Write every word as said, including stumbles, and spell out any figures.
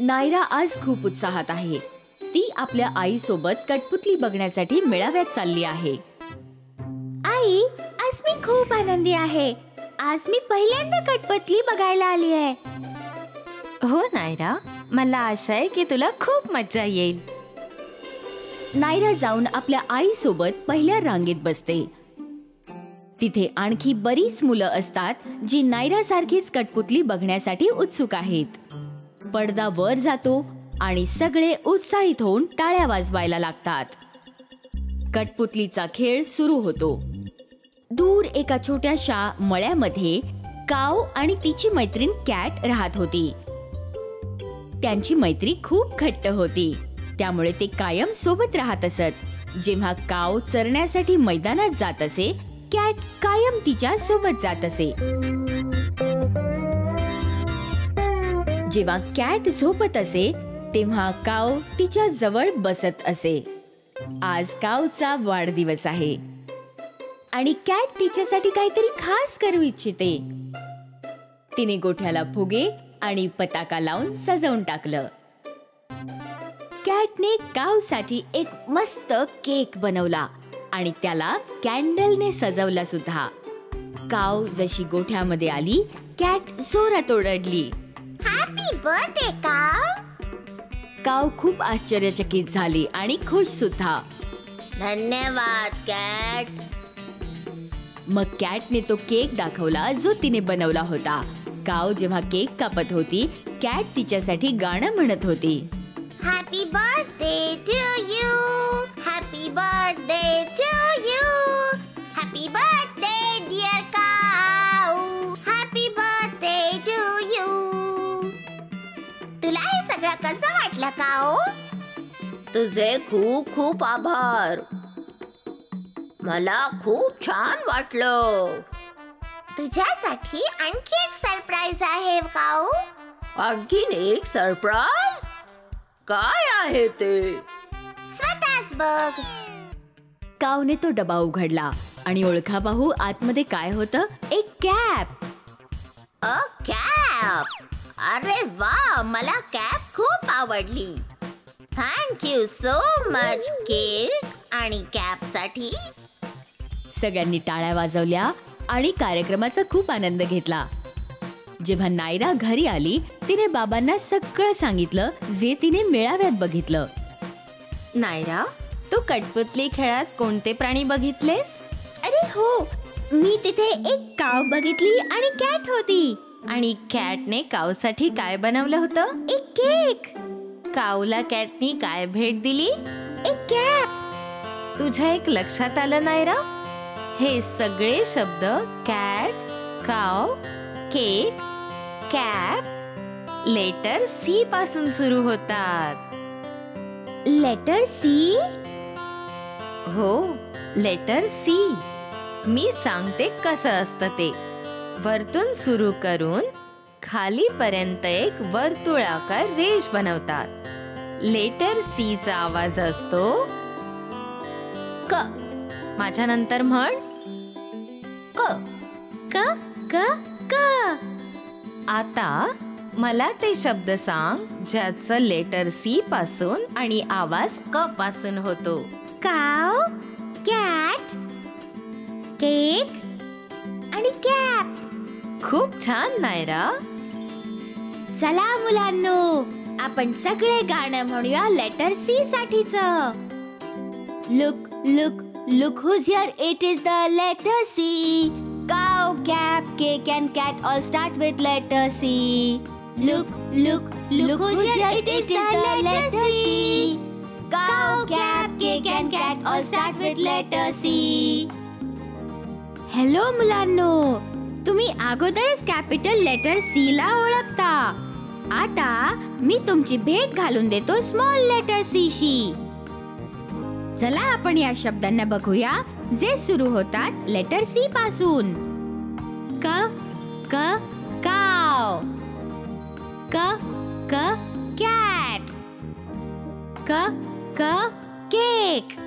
नायरा आज खूप उत्साहात आहे. ती आपल्या आईसोबत कठपुतली बघण्यासाठी मेळाव्यात चालली आहे. आई, आज मी खूप आनंदी आहे. आज मी पहिल्यांदा कठपुतली बघायला आली आहे. हो नायरा, मला आशा आहे की तुला खूप मज्जा येईल. नायरा जाऊन आपल्या आईसोबत पहिल्या रांगेत बसते. तिथे आणखी बरीच मुलं असतात जी नायरासारखीच कठपुतली बघण्यासाठी उत्सुक आहेत. पडदा वर जातो आणि सगळे उत्साहित होऊन टाळ्या वाजवायला लागतात. कठपुतलीचा खेळ सुरू होतो. दूर एका छोट्याशा मळ्यामध्ये काव आणि तिची मैत्रीण कॅट राहत होती. त्यांची मैत्री खूप घट्ट होती, त्यामुळे ते कायम सोबत राहत असत. जेव्हा काव चरण्यासाठी मैदानात जात असे, कॅट कायम तिच्या सोबत जात असे. जेव्हा कॅट झोपत असे तेव्हा काव तिच्या जवळ बसत असे. आज कावचा वाढदिवस आहे आणि कॅट तिच्यासाठी काहीतरी खास करू इच्छिते. तिने गोठ्याला फुगे आणि पताका लावून सजवून टाकलं. कॅटने कावसाठी एक मस्त केक बनवला आणि त्याला कॅन्डलने सजवला सुद्धा. काव जशी गोठ्यामध्ये आली, कॅट जोरात ओरडली, हॅपी बर्थडे काव. काव खूप आश्चर्यचकित झाली आणि खुश सुद्धा. धन्यवाद कॅट. मग कॅटने तो केक दाखवला जो तिने बनवला होता. काव जेव्हा केक कापत होती, कॅट तिच्यासाठी गाणं म्हणत होती. Happy birthday to you, happy birthday to you, happy birthday dear cow, happy birthday to you. तुला हे सगळं कसं वाटलं काऊ? तुझे खूप खूप आभार. मला खूप छान वाटलं. तुझ्यासाठी आणखी एक सरप्राईज आहे काऊ. आणखीन एक सरप्राईज? काय आहे ते? स्वतःच बघ. कावने तो डबा उघडला आणि ओळखा पाहू आतमध्ये काय होतं. एक कॅप. अ कॅप. अरे वा, मला कॅप खूप आवडली. Thank you so much cake आणि कॅप साठी. सगळ्यांनी टाळ्या वाजवल्या आणि कार्यक्रमाचा खूप आनंद घेतला. जेव्हा नायरा घरी आली, तिने बाबांना सगळं सांगितलं जे तिने मेळाव्यात बघितलं. नायरा, तू कठपुतली खेळात कोणते प्राणी बघितलेस? अरे हो, मी तिथे एक काव बघितली आणि कॅट होती. आणि कॅटने कावसाठी काय बनवलं होतं? एक केक. कावला कॅटनी काय भेट दिली? एक कॅप. तुझ्या एक लक्षात आलं नायरा? हे सगळे शब्द कॅट, काव, केक, कॅप लेटर सी पासून सुरू होतात. Letter C? हो, लेटर सी. मी सांगते कसं असतं ते. वरतून सुरू करून खालीपर्यंत एक वर्तुळाकार रेष बनवतात. लेटर सी चा आवाज असतो क. माझ्या नंतर म्हण क. क क क. आता मला ते शब्द सांग ज्याचं लेटर सी पासून आणि आवाज क पासून होतो. काव, कॅट, केक आणि कॅप. खूप छान नायरा. चला मुलांनो, आपण सगळे गाणं म्हणूया लेटर सी साठीचं. Look look look who's here, it is the letter C. Cow, cap, cake and cat all start with letter C. Look, look, look who's here, it is the letter C. Cow, cap, cake and cat all start with letter C. Hello मुलांनो, तुम्ही अगोदरच capital letter C ला ओळखता. आता मी तुमची भेट घालून देतो स्मॉल लेटर सी शी. चला आपण या शब्दांना बघूया जे सुरू होतात लेटर सी पासून. क क काव, क क कॅट, क क केक,